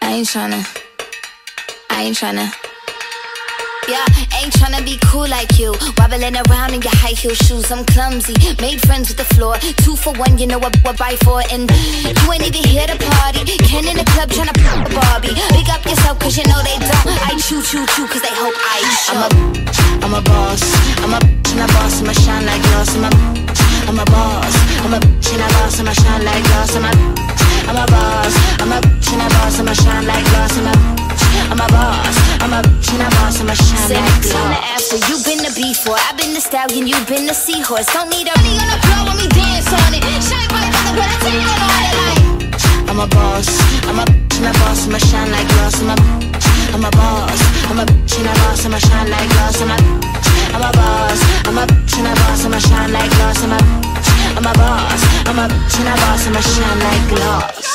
I ain't tryna. Yeah, ain't tryna be cool like you, wobbling around in your high heel shoes. I'm clumsy, made friends with the floor. 2 for 1, you know what buy for. And you ain't even here to party. Ken in the club tryna pop a Barbie. Big up yourself cause you know they don't. I chew cause they hope I show. I'm a boss, I'm a and a boss, I'ma shine like glass. I'm a boss, I'm a and a boss, I'ma shine like glass. I'm a boss, I'm a and a boss, I'ma shine like glass. I'm a boss, I'm a and a boss, I'ma shine like glass. On the after, you been the B4, I've been the stallion, you been the seahorse. Don't need a money on the floor when we dance on it. Shine bright on the put a 10 on it like. I'm a boss, I'm a and a boss, I'ma shine like glass. I'm a boss, I'm a and a boss, I'ma shine like glass. I'm a boss, I'm a and a boss, I'ma shine like glass. I'm a boss, I'm a and a boss, I'ma shine like glass.